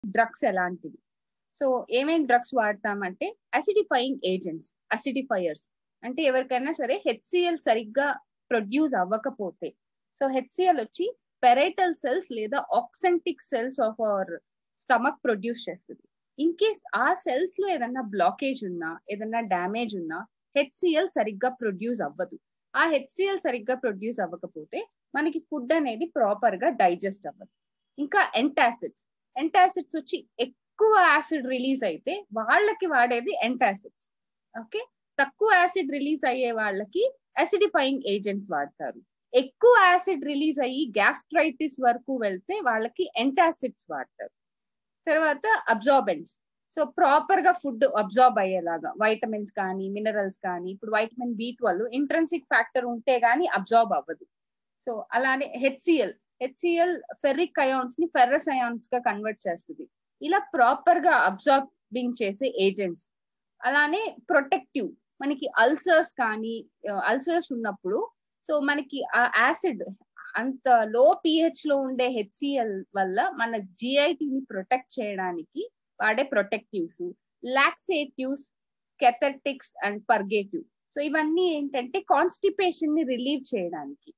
Drugs ఎలాంటివి. So ఏమేమి drugs వాడతామంటే అసిడిఫైయింగ్ agents, అసిడిఫైయర్స్. అంటే ఎవరికైనా సరే హెచ్సిఎల్ సరిగ్గా ప్రొడ్యూస్ అవ్వకపోతే, సో హెచ్సిఎల్ వచ్చి పెరైటల్ సెల్స్ లేదా oxyntic cells of our stomach produce చేస్తుంది. ఇన్ కేస్ ఆ సెల్స్ లో ఏదన్నా బ్లాకేజ్ ఉన్నా, ఏదన్నా డ్యామేజ్ ఉన్నా హెచ్సిఎల్ సరిగ్గా ప్రొడ్యూస్ అవ్వదు. ఆ హెచ్సిఎల్ సరిగ్గా ప్రొడ్యూస్ అవ్వకపోతే మనకి ఫుడ్ అనేది ప్రాపర్ గా డైజెస్ట్ అవ్వదు. ఇంకా ఎంటాసిడ్స్, ఎంటాసిడ్స్ వచ్చి ఎక్కువ యాసిడ్ రిలీజ్ అయితే వాళ్ళకి వాడేది ఎంటాసిడ్స్. ఓకే, తక్కువ యాసిడ్ రిలీజ్ అయ్యే వాళ్ళకి అసిడిఫైయింగ్ ఏజెంట్స్ వాడతారు. ఎక్కువ యాసిడ్ రిలీజ్ అయ్యి గ్యాస్ట్రైటిస్ వరకు వెళ్తే వాళ్ళకి ఎంటాసిడ్స్ వాడతారు. తర్వాత అబ్జార్బెంట్స్, సో ప్రాపర్ గా ఫుడ్ అబ్జార్బ్ అయ్యేలాగా వైటమిన్స్ కానీ మినరల్స్ కానీ, ఇప్పుడు వైటమిన్ B12 ఇంట్రెన్సిక్ ఫ్యాక్టర్ ఉంటే గానీ అబ్జార్బ్ అవ్వదు. సో అలానే హెచ్సిఎల్, హెచ్సిఎల్ ఫెర్రిక్ అయాన్స్ ని ఫెర్రస్ అయాన్స్ గా కన్వర్ట్ చేస్తుంది. ఇలా ప్రాపర్ గా అబ్జార్బింగ్ చేసే ఏజెంట్స్. అలానే ప్రొటెక్టివ్, మనకి అల్సర్స్ కానీ, అల్సర్స్ ఉన్నప్పుడు సో మనకి ఆ యాసిడ్ అంత లో పిహెచ్ లో ఉండే హెచ్సిఎల్ వల్ల మన జిఐటిని ప్రొటెక్ట్ చేయడానికి వాడే protectives, laxatives, cathartics and purgative. So ఇవన్నీ ఏంటంటే కాన్స్టిపేషన్ ని రిలీవ్ చేయడానికి.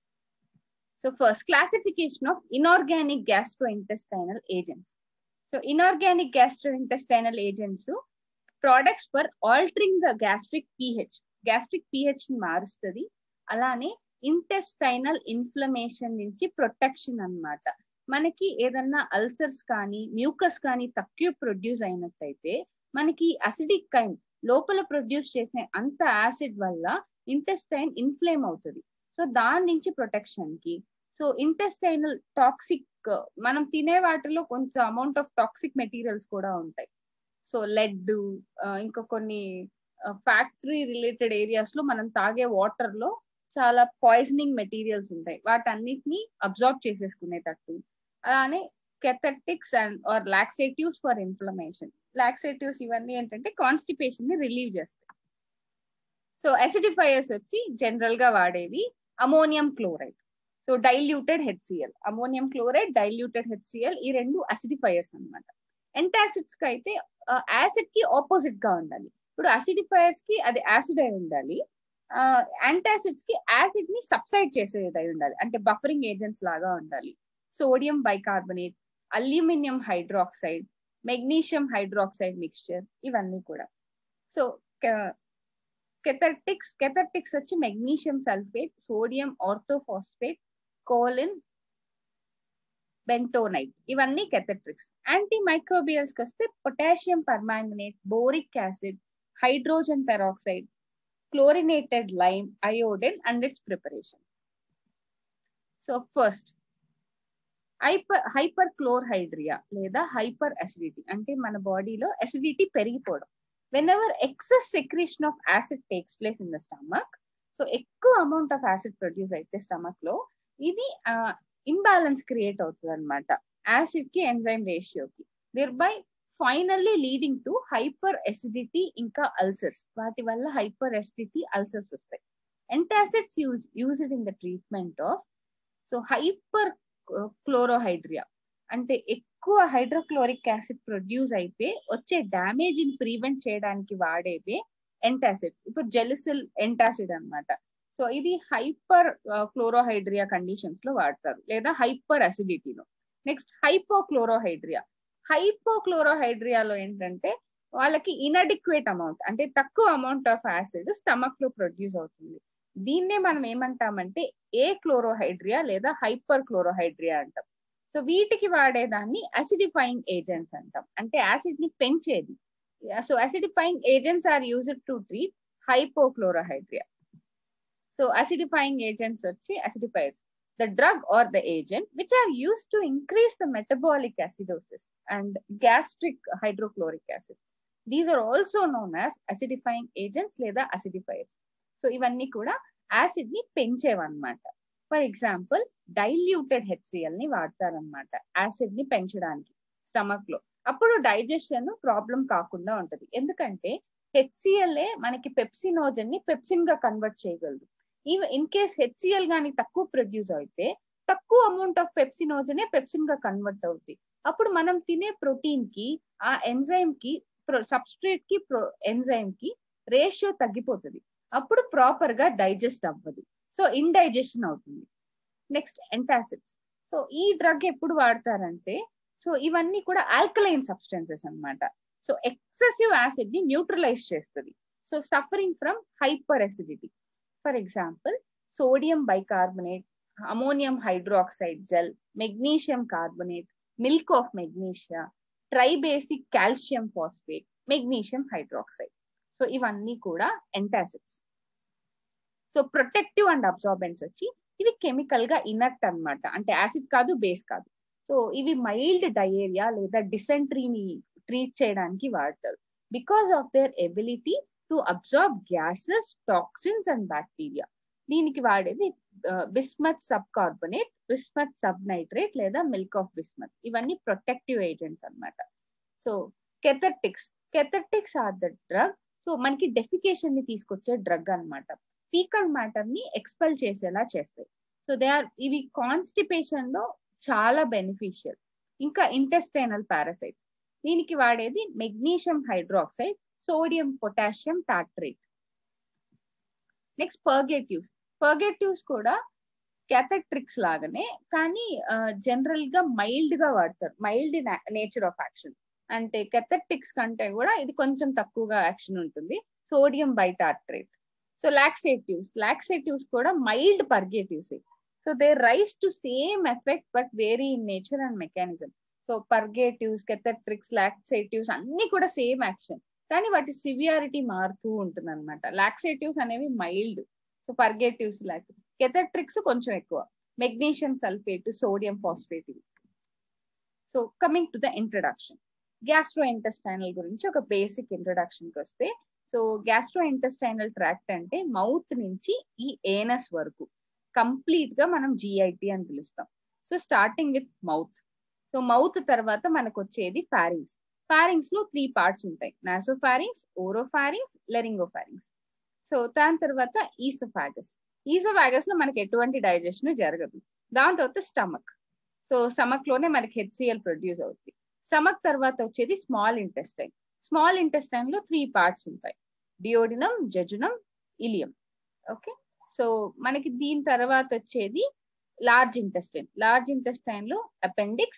So first classification of inorganic gastrointestinal agents. So inorganic gastrointestinal agents products for altering the gastric pH, gastric pH ని మారుస్తుంది. అలానే ఇంటెస్టైనల్ ఇన్ఫ్లమేషన్ నుంచి ప్రొటెక్షన్ అన్నమాట. మనకి ఏదన్నా అల్సర్స్ కానీ మ్యూకస్ కానీ తక్కువ ప్రొడ్యూస్ అయినట్టయితే మనకి అసిడిక్ కైండ్ లోపల ప్రొడ్యూస్ చేసే అంత యాసిడ్ వల్ల ఇంటెస్టైన్ ఇన్ఫ్లేమ్ అవుతుంది. సో దాని నుంచి ప్రొటెక్షన్ కి. సో ఇంటెస్టైనల్ టాక్సిక్, మనం తినే వాటిలో కొంచెం అమౌంట్ ఆఫ్ టాక్సిక్ మెటీరియల్స్ కూడా ఉంటాయి. సో లెడ్, ఇంకా కొన్ని ఫ్యాక్టరీ రిలేటెడ్ ఏరియాస్ లో మనం తాగే వాటర్ లో చాలా పాయిజనింగ్ మెటీరియల్స్ ఉంటాయి, వాటన్నిటిని అబ్జార్బ్ చేసేసుకునేటట్టు. అలానే cathartics and or laxatives for inflammation. Laxatives ఇవన్నీ ఏంటంటే కాన్స్టిపేషన్ ని రిలీవ్ చేస్తాయి. సో అసిడిఫైయర్స్ వచ్చి జనరల్ గా వాడేవి ammonium chloride, so diluted HCl, ammonium chloride, diluted HCl, ఈ రెండు అసిడిఫైయర్స్ అన్నమాట. ఎంటాసిడ్స్ కి అయితే యాసిడ్ కి ఆపోజిట్ గా ఉండాలి. ఇప్పుడు అసిడిఫైయర్స్ కి అది యాసిడ్ అయి ఉండాలి, యాంటాసిడ్స్ కి యాసిడ్ ని సబ్సైడ్ చేసేది అయి ఉండాలి, అంటే బఫరింగ్ ఏజెంట్స్ లాగా ఉండాలి. Sodium bicarbonate, aluminium hydroxide, magnesium hydroxide mixture, ఇవన్నీ కూడా. సో కెథర్టిక్స్ వచ్చి magnesium sulphate, sodium orthophosphate, kaolin, bentonite, ఇవన్నీ కెథర్టిక్స్. యాంటీ మైక్రోబియల్స్ కి వస్తే potassium permanganate, boric acid, hydrogen peroxide, chlorinated lime, iodine and its preparations. So first, hyperchlorhydria లేదా hyper acidity అంటే మన బాడీలో acidity పెరిగిపోవడం. Whenever excess secretion of acid takes place in the stomach, so ఎక్కువ amount of acid produce అయితే stomach లో ఇది imbalance create అవుతుంది అనమాట యాసిడ్ కి ఎంజైమ్ రేషియోకి, thereby finally leading to hyperacidity ఇంకా అల్సర్స్. వాటి వల్ల హైపర్ ఎసిడిటీ, అల్సర్స్ వస్తాయి. Antacids used in the treatment of so hyperchlorhydria, అంటే ఎక్కువ హైడ్రోక్లోరిక్ యాసిడ్ ప్రొడ్యూస్ అయితే వచ్చే డ్యామేజ్ ని ప్రివెంట్ చేయడానికి వాడేదే ఎంటాసిడ్స్. ఇప్పుడు జెలిసిల్ ఎంటాసిడ్ అన్నమాట. సో ఇది హైపర్ క్లోరోహైడ్రియా కండిషన్స్ లో వాడతారు, లేదా హైపర్ అసిడిటీలో. నెక్స్ట్ హైపోక్లోరోహైడ్రియా. హైపోక్లోరోహైడ్రియాలో ఏంటంటే వాళ్ళకి ఇన్అడిక్వేట్ అమౌంట్, అంటే తక్కువ అమౌంట్ ఆఫ్ యాసిడ్ స్టమక్ లో ప్రొడ్యూస్ అవుతుంది. దీన్నే మనం ఏమంటామంటే ఏ క్లోరోహైడ్రియా లేదా హైపర్ క్లోరోహైడ్రియా అంటాం. సో వీటికి వాడేదాన్ని అసిడిఫైయింగ్ ఏజెంట్స్ అంటాం, అంటే యాసిడ్ ని పెంచేది. So acidifying agents are used to treat hypochlorhydria. So acidifying agents వచ్చి acidifiers, the drug or the agent which are used to increase the metabolic acidosis and gastric hydrochloric acid. These are also known as acidifying agents లేదా acidifiers. So ఇవన్నీ కూడా acid ని పెంచేవన్నమాట. For example diluted HCl ని వాడతారనమాట acid ని పెంచడానికి stomach లో. అప్పుడు డైజెషన్ ప్రాబ్లం కాకుండా ఉంటది, ఎందుకంటే హెచ్సిఎల్ఏ మనకి పెప్సినోజన్ ని పెప్సిన్ గా కన్వర్ట్ చేయగలదు. ఇన్ కేస్ హెచ్సిఎల్ గానీ తక్కువ ప్రొడ్యూస్ అయితే తక్కువ అమౌంట్ ఆఫ్ పెప్సినోజనే పెప్సిన్ గా కన్వర్ట్ అవుతుంది. అప్పుడు మనం తినే ప్రోటీన్ కి ఆ ఎంజైమ్ కి సబ్స్ట్రేట్ కి ఎంజైమ్ కి రేషియో తగ్గిపోతుంది. అప్పుడు ప్రాపర్ గా డైజెస్ట్ అవ్వదు. సో ఇండైజెషన్ అవుతుంది. Next antacids. సో ఈ డ్రగ్ ఎప్పుడు వాడతారంటే, సో ఇవన్నీ కూడా ఆల్కలైన్ సబ్స్టెన్సెస్ అన్నమాట. సో ఎక్సెసివ్ యాసిడ్ ని న్యూట్రలైజ్ చేస్తుంది. So suffering from hyperacidity. For example sodium bicarbonate, ammonium hydroxide gel, magnesium carbonate, milk of magnesia, tribasic calcium phosphate, magnesium hydroxide. So ఇవన్నీ కూడా antacids. So protective and absorbents వచ్చి ఇవి chemical గా inert అన్నమాట. అంటే acid కాదు, base కాదు. So ఇవి మైల్డ్ డయేరియా లేదా డిసెంట్రీని ట్రీట్ చేయడానికి వాడతారు. Because of their ability to absorb gases, toxins and bacteria. దీనికి వాడేది bismuth subcarbonate, bismuth subnitrate లేదా మిల్క్ ఆఫ్ బిస్మత్. ఇవన్నీ ప్రొటెక్టివ్ ఏజెంట్స్ అన్నమాట. So cathartics are the drug. So మనకి డెఫికేషన్ ని తీసుకొచ్చే డ్రగ్ అన్నమాట. ఫీకల్ మ్యాటర్ ని ఎక్స్పెల్ చేసేలా చేస్తాయి. సో ఇవి కాన్స్టిపేషన్ లో చాలా బెనిఫిషియల్. ఇంకా ఇంటెస్టైనల్ పారాసైట్స్. దీనికి వాడేది magnesium hydroxide, sodium potassium tartrate. Next purgatives కూడా క్యాథెట్రిక్స్ లాగానే, కానీ జనరల్ గా మైల్డ్ గా వాడతారు. Mild nature of action. అంటే కెథెటిక్స్ కంటే కూడా ఇది కొంచెం తక్కువగా యాక్షన్ ఉంటుంది. Sodium bitartrate. సో లాక్సేటివ్స్ కూడా mild purgatives. So they rise to same effect but vary in nature and mechanism. So purgatives, cathartics, laxatives అన్ని కూడా సేమ్ యాక్షన్, కానీ వాటి సివియారిటీ మారుతూ ఉంటుంది అనమాట. లాక్సేటివ్స్ అనేవి మైల్డ్, సో పర్గేటివ్స్ కెథెట్రిక్స్ కొంచెం ఎక్కువ. Magnesium sulphate, sodium phosphate. So coming to the introduction, gastrointestinal గురించి ఒక బేసిక్ ఇంట్రడక్షన్ కి వస్తే, సో గ్యాస్ట్రో ఇంటెస్టైనల్ ట్రాక్ట్ అంటే మౌత్ నుంచి ఈ ఏనస్ వరకు కంప్లీట్ గా మనం జిఐటి అని పిలుస్తాం. So starting with mouth. So mouth తర్వాత మనకు వచ్చేది ఫారింగ్స్. ఫారింగ్స్ లో 3 పార్ట్స్ ఉంటాయి: నాసోఫారింగ్స్, ఓరోఫారింగ్స్, లెరింగోఫారింగ్స్. సో దాని తర్వాత ఈసోఫాగస్ లో మనకి ఎటువంటి డైజెషన్ జరగదు. దాని తర్వాత స్టమక్. సో స్టమక్ లోనే మనకి హెచ్సిఎల్ ప్రొడ్యూస్ అవుతుంది. స్టమక్ తర్వాత వచ్చేది స్మాల్ ఇంటెస్టైన్ లో 3 పార్ట్స్ ఉంటాయి: duodenum, jejunum, ileum. Okay. So మనకి దీని తర్వాత వచ్చేది లార్జ్ ఇంటెస్టైన్ లో appendix,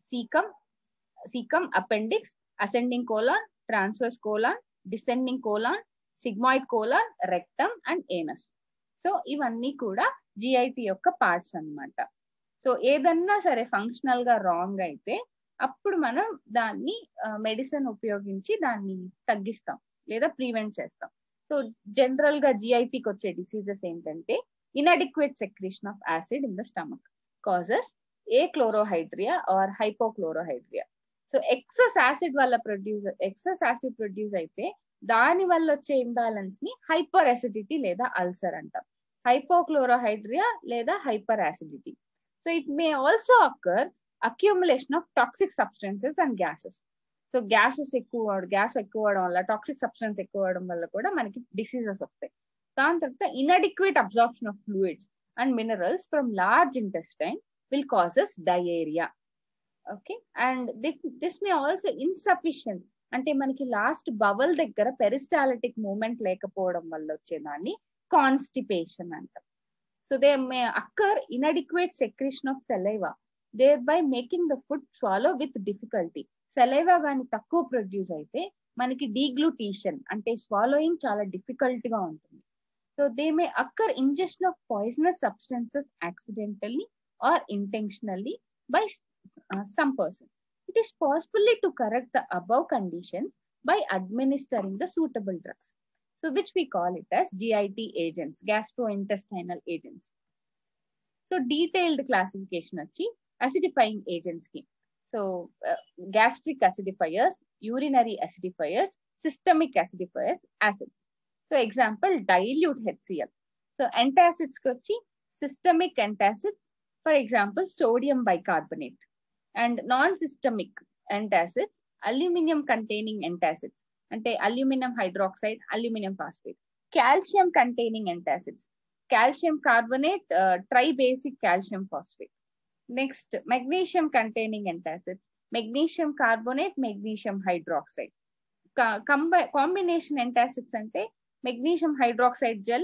caecum, appendix, ascending colon, transverse colon, descending colon, sigmoid colon, rectum and anus. So ఇవన్నీ కూడా జిఐటి యొక్క పార్ట్స్ అన్నమాట. సో ఏదన్నా సరే ఫంక్షనల్ గా రాంగ్ అయితే అప్పుడు మనం దాన్ని మెడిసిన్ ఉపయోగించి దాన్ని తగ్గిస్తాం లేదా ప్రివెంట్ చేస్తాం. సో జనరల్ గా జిఐటికి వచ్చే డిసీజెస్ ఏంటంటే, inadequate secretion of acid in the stomach causes achlorohydria or hypochlorohydria. So excess acid produce అయితే దాని వల్ల వచ్చే ఇంబ్యాలెన్స్ ని హైపర్ అసిడిటీ లేదా అల్సర్ అంటాం. హైపోక్లోరోహైడ్రియా లేదా hyperacidity. So it may also occur accumulation of toxic substances and gases. So gas ఎక్కువ అవడం వల్ల, టాక్సిక్ సబ్స్టెన్స్ ఎక్కువ అవడం వల్ల కూడా మనకి డిసీజెస్ వస్తాయి. దాని తర్వాత inadequate absorption of fluids and minerals from large intestine will causes diarrhea. Okay, and this may also insufficient, అంటే మనకి లాస్ట్ బవల్ దగ్గర పెరిస్టాలిటిక్ మూమెంట్ లేకపోవడం వల్ల వచ్చేదాన్ని కాన్స్టిపేషన్ అంటాం. So they may occur inadequate secretion of saliva, thereby making the food swallow with difficulty. Saliva గాని తక్కువ produce అయితే మనకి డీగ్లూటీషన్ అంటే స్వాలోయింగ్ చాలా డిఫికల్ట్ గా ఉంటుంది. So they may occur injection of poisonous substances accidentally or intentionally by some person. It is possible to correct the above conditions by administering the suitable drugs, so which we call it as GIT agents, gastrointestinal agents. So detailed classification achi acidifying agents ki. So gastric acidifiers, urinary acidifiers, systemic acidifiers, acids. So example dilute HCl. So antacids kochi systemic antacids, for example sodium bicarbonate, and non-systemic antacids aluminum containing antacids ante aluminum hydroxide, aluminum phosphate. Calcium containing antacids, calcium carbonate, tribasic calcium phosphate. Next, magnesium containing antacids, magnesium carbonate, magnesium hydroxide. Combination antacids అంటే magnesium hydroxide gel,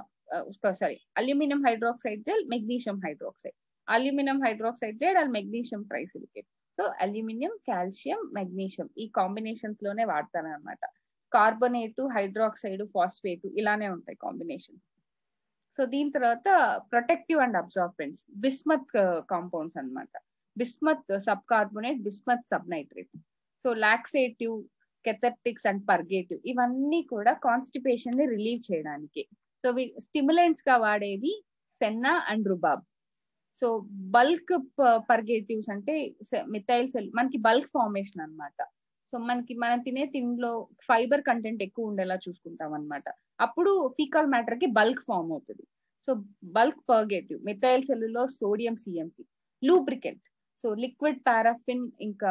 aluminium hydroxide gel, magnesium hydroxide, aluminium hydroxide gel and magnesium trisilicate. So aluminium, calcium, magnesium ఈ combinations లోనే వాడతాను అనమాట. Carbonate, hydroxide, phosphate ఇలానే ఉంటాయి combinations. So దీని తర్వాత protective and absorbents, bismuth compounds అన్నమాట. Bismuth subcarbonate, bismuth subnitrate. So laxative, cathartics and purgative ఇవన్నీ కూడా కాన్స్టిపేషన్ ని రిలీవ్ చేయడానికి. సో స్టిమ్యులెంట్స్ గా వాడేది senna and rhubarb. So bulk purgatives అంటే మిథైల్ సెల్, మనకి బల్క్ ఫార్మేషన్ అన్నమాట. సో మనం తినే తిండిలో ఫైబర్ కంటెంట్ ఎక్కువ ఉండేలా చూసుకుంటాం అనమాట. అప్పుడు ఫీకాల్ మ్యాటర్ కి బల్క్ ఫామ్ అవుతుంది. So bulk purgative, methyl cellulose sodium CMC. Lubricant, so liquid paraffin ఇంకా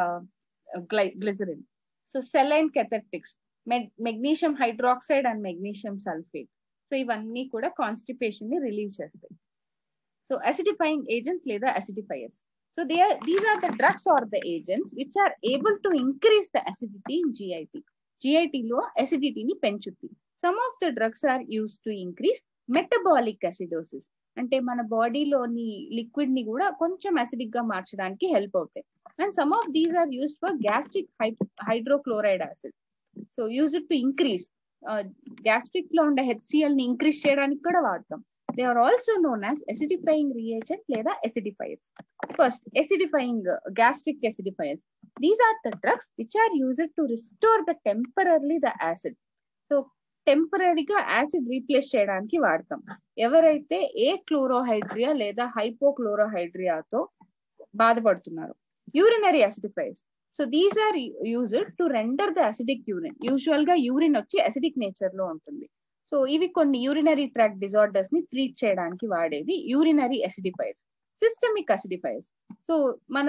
glycerin. So saline cathartics, magnesium hydroxide and magnesium sulphate. So ఇవన్నీ కూడా కాన్స్టిపేషన్ ని రిలీవ్ చేస్తాయి. సో అసిడిఫైయింగ్ ఏజెంట్స్ లేదా అసిడిఫైయర్స్. So these are the drugs or the agents which are able to increase the acidity in GIT. GIT లో acidity ని పెంచుద్ది. Some of the drugs are used to increase metabolic acidosis. అంటే మన బాడీలోని liquid ని కూడా కొంచెం acidic గా మార్చడానికి help అవుతాయి. And some of these are used for gastric hydrochloride acid. So use it to increase gastric లో ఉండే HCl ని ఇంక్రీజ్ చేయడానికి కూడా వాడతాం. They are also known as acidifying reagent లేదా acidifiers. First, acidifying gastric acidifiers. These are the drugs which are used to restore the temporarily the acid. So టెంపరీగా acid replace చేయడానికి వాడతాం. ఎవరైతే ఏ క్లోరోహైడ్రియా లేదా హైపోక్లోరోహైడ్రియాతో బాధపడుతున్నారు. Urinary acidifiers. So these are used to render the acidic urine. Usual గా urine వచ్చి acidic nature లో ఉంటుంది. సో ఇవి కొన్ని యూరినరీ ట్రాక్ డిజార్డర్స్ ని ట్రీట్ చేయడానికి వాడేది urinary acidifiers. Systemic acidifiers. So మన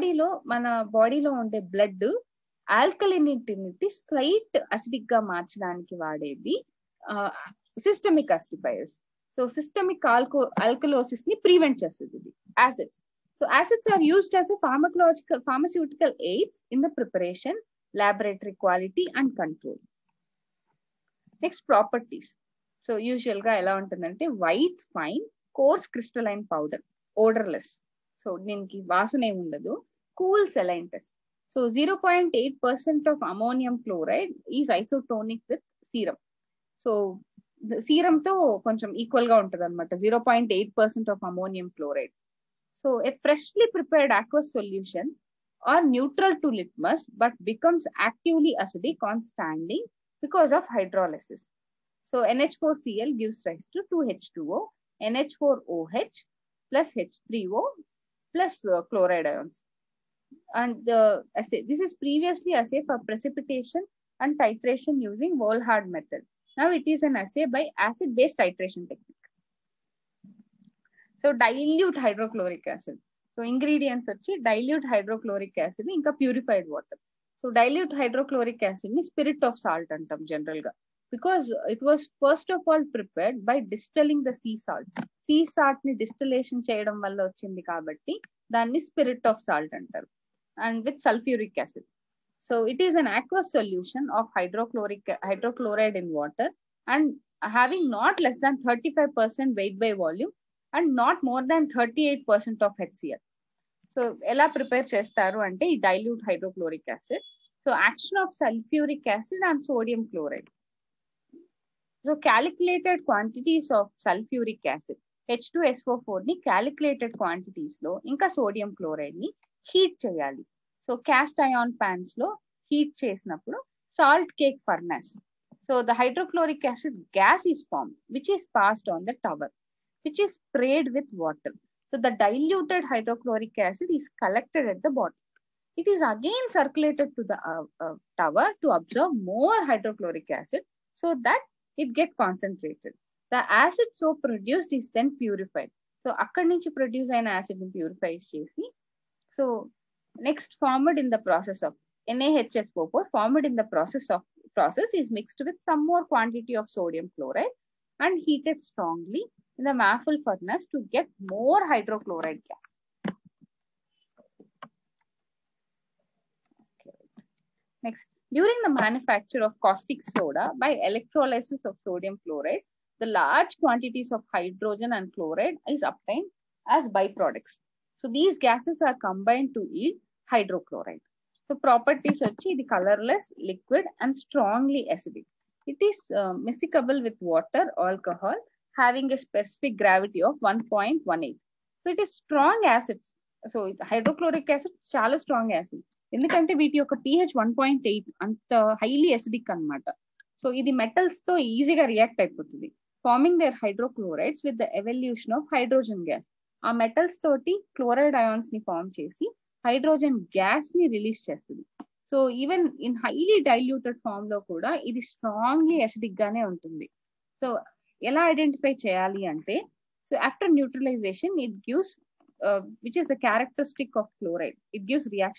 బాడీలో ఉండే బ్లడ్ ఆల్కలినిటీ స్లైట్ అసిడిక్ గా మార్చడానికి వాడేది systemic acidifiers. So systemic alkalosis ని ప్రివెంట్ చేస్తుంది ఇది acids. So acids are used as a pharmaceutical aids in the preparation, laboratory quality and control. Next properties. So usual గా ఎలా ఉంటుందంటే white, fine, coarse crystalline powder, odourless. So దీనికి వాసన ఏమి ఉండదు. Cool saline test. So 0.8% of ammonium chloride is isotonic with serum. So సీరంతో కొంచెం equal గా ఉంటుంది అనమాట 0.8% of ammonium chloride. So a freshly prepared aqueous solution are neutral to litmus but becomes actively acidic on standing because of hydrolysis. So NH4Cl gives rise to 2H2O, NH4OH plus H3O plus chloride ions. And this is previously assay for precipitation and titration using Volhard method. Now it is an assay by acid-based titration technique. So dilute hydrochloric acid. So ingredients వచ్చి dilute hydrochloric acid ఇంకా purified water. So dilute hydrochloric acid ని spirit of salt అంటాం general గా, because it was first of all prepared by distilling the sea salt. Sea salt ని distillation చేయడం వల్ల వచ్చింది కాబట్టి దాన్ని స్పిరిట్ ఆఫ్ సాల్ట్ అంటారు. And with sulphuric acid. So it is an aqueous solution of hydrochloride in water and having not less than 35% weight by volume and not more than 38% of HCl. So ఎలా prepare చేస్తారు అంటే ఈ dilute hydrochloric acid. So action of sulphuric acid and sodium chloride. So calculated quantities of sulphuric acid H2SO4 ని calculated quantities లో ఇంకా sodium chloride ని heat చేయాలి. So cast iron pans లో హీట్ చేసినప్పుడు salt cake furnace. So the hydrochloric acid gas is form which is passed on the tower which is sprayed with water. So the diluted hydrochloric acid is collected at the bottom. It is again circulated to the tower to absorb more hydrochloric acid so that it gets concentrated. The acid so produced is then purified. So akkadi nunchi produce aina acid ni purify chesi. So next formed in the process of NaHSO4 formed in the process is mixed with some more quantity of sodium chloride and heated strongly in the Maffel furnace to get more hydrochloride gas. Next, during the manufacture of caustic soda by electrolysis of sodium chloride, the large quantities of hydrogen and chloride is obtained as byproducts. So these gases are combined to yield hydrochloride. So properties వచ్చి ఇది colorless, liquid and strongly acidic. It is miscible with water or alcohol having a specific gravity of 1.18. So it is strong acids. So hydrochloric acid చాలా strong acid. ఎందుకంటే వీటి యొక్క pH 1.8 అంత highly acidic అన్నమాట. So ఇది metals తో ఈజీగా react అయిపోతుంది, forming their hydrochlorides with the evolution of hydrogen gas. ఆ మెటల్స్ తోటి క్లోరైడ్ అయాన్స్ ని ఫార్మ్ చేసి హైడ్రోజన్ గ్యాస్ ని రిలీజ్ చేస్తుంది. So even in highly diluted form లో కూడా ఇది స్ట్రాంగ్లీ అసిడిక్ గానే ఉంటుంది. సో ఎలా ఐడెంటిఫై చేయాలి అంటే, so after neutralisation it gives which is the characteristic of chloride, it gives reaction